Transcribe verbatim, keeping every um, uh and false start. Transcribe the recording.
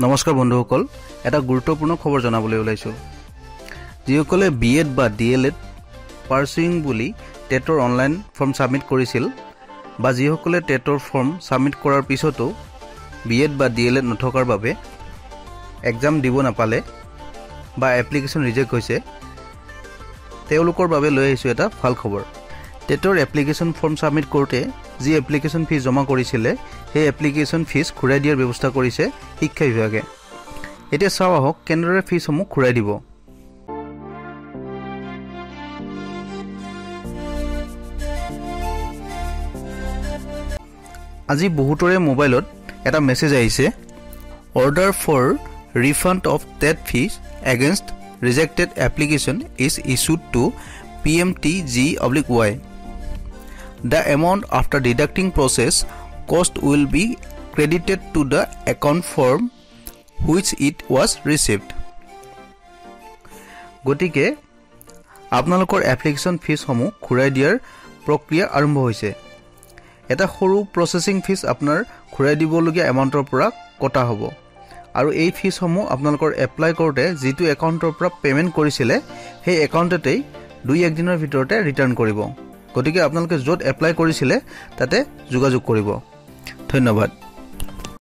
নমস্কাৰ বন্ধুসকল, এটা গুৰুত্বপূৰ্ণ খবৰ জনাবলৈ ওলাইছোঁ। যিসকলে বি এড বা ডি এল এড পাৰ্চুইং বুলি টেটৰ অনলাইন ফৰ্ম ছাবমিট কৰিছিল বা যিসকলে টেটৰ ফৰ্ম ছাবমিট কৰাৰ পিছতো বি এড বা ডি এল এড নথকাৰ বাবে এক্সাম দিব নাপালে বা এপ্লিকেশ্যন ৰিজেক্ট হৈছে, তেওঁলোকৰ বাবে লৈ আহিছোঁ এটা ভাল খবৰ। টেটৰ এপ্লিকেশ্যন ফৰ্ম ছাবমিট কৰোঁতে যি এপ্লিকেশ্যন ফিজ জমা কৰিছিলে সেই এপ্লিকেশ্যন ফিজ ঘূৰাই দিয়াৰ ব্যৱস্থা কৰিছে শিক্ষা বিভাগে। এতিয়া চাওঁ আহক কেনেদৰে ফিজসমূহ ঘূৰাই দিব। আজি বহুতৰে মোবাইলত এটা মেছেজ আহিছে, order for refund of TET fees against rejected application is issued to P M T G oblique Y. The amount after deducting process cost will be credited to the account from which it was received. গতিকে আপোনালোকৰ application ফিজসমূহ ঘূৰাই দিয়াৰ প্ৰক্ৰিয়া আৰম্ভ হৈছে। এটা সৰু processing fees আপোনাৰ ঘূৰাই দিবলগীয়া এমাউণ্টৰ পৰা কটা হ'ব আৰু এই ফিজসমূহ আপোনালোকৰ এপ্লাই কৰোঁতে যিটো একাউণ্টৰ পৰা পে'মেণ্ট কৰিছিলে সেই একাউণ্টতেই দুই এক দিনৰ ভিতৰতে ৰিটাৰ্ণ কৰিব। গতিকে আপোনালোকে য'ত এপ্লাই কৰিছিলে তাতে যোগাযোগ কৰিব। ধন্যবাদ।